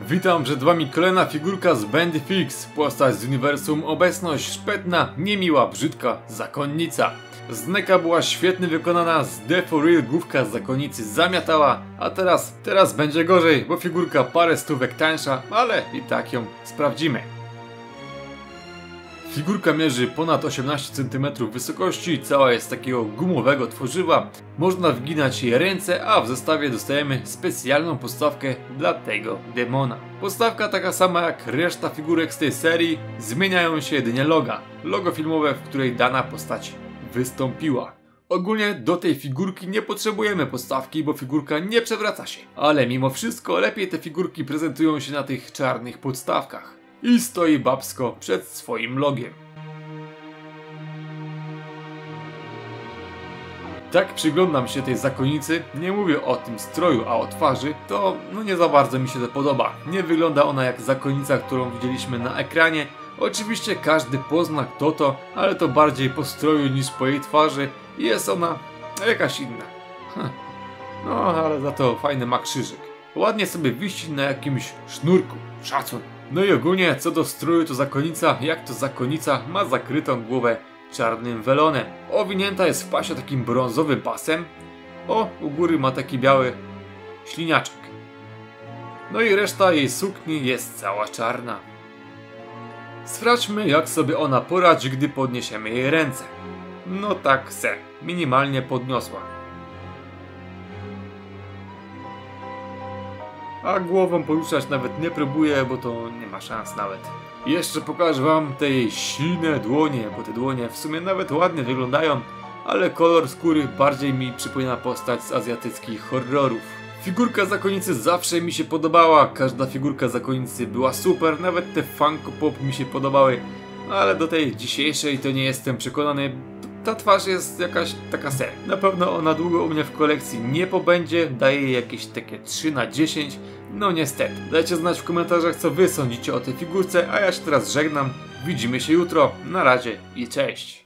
Witam, przed wami kolejna figurka z Bandy Fix, postać z uniwersum Obecność, szpetna, niemiła, brzydka zakonnica. Z Neka była świetnie wykonana, z The For Real główka z zakonnicy zamiatała, a teraz będzie gorzej, bo figurka parę stówek tańsza, ale i tak ją sprawdzimy. Figurka mierzy ponad 18 cm wysokości, cała jest z takiego gumowego tworzywa, można wginać jej ręce, a w zestawie dostajemy specjalną podstawkę dla tego demona. Podstawka taka sama jak reszta figurek z tej serii, zmieniają się jedynie logo filmowe, w której dana postać wystąpiła. Ogólnie do tej figurki nie potrzebujemy podstawki, bo figurka nie przewraca się, ale mimo wszystko lepiej te figurki prezentują się na tych czarnych podstawkach. I stoi babsko przed swoim logiem. Tak przyglądam się tej zakonnicy, nie mówię o tym stroju, a o twarzy, to nie za bardzo mi się to podoba. Nie wygląda ona jak zakonnica, którą widzieliśmy na ekranie. Oczywiście każdy pozna kto to, ale to bardziej po stroju niż po jej twarzy i jest ona jakaś inna. No ale za to fajny ma krzyżyk. Ładnie sobie wisi na jakimś sznurku. Szacun. No i ogólnie co do stroju to zakonnica, jak to zakonnica, ma zakrytą głowę czarnym welonem. Owinięta jest w pasie takim brązowym pasem. O, u góry ma taki biały śliniaczek. No i reszta jej sukni jest cała czarna. Sprawdźmy jak sobie ona poradzi, gdy podniesiemy jej ręce. No tak se, minimalnie podniosła. A głową poruszać nawet nie próbuję, bo to nie ma szans nawet. Jeszcze pokażę wam te jej silne dłonie, bo te dłonie w sumie nawet ładnie wyglądają, ale kolor skóry bardziej mi przypomina postać z azjatyckich horrorów. Figurka zakonnicy zawsze mi się podobała, każda figurka zakonnicy była super, nawet te Funko Pop mi się podobały, ale do tej dzisiejszej to nie jestem przekonany. Ta twarz jest jakaś taka ser. Na pewno ona długo u mnie w kolekcji nie pobędzie, daję jej jakieś takie 3/10. No niestety. Dajcie znać w komentarzach co wy sądzicie o tej figurce, a ja się teraz żegnam. Widzimy się jutro. Na razie i cześć.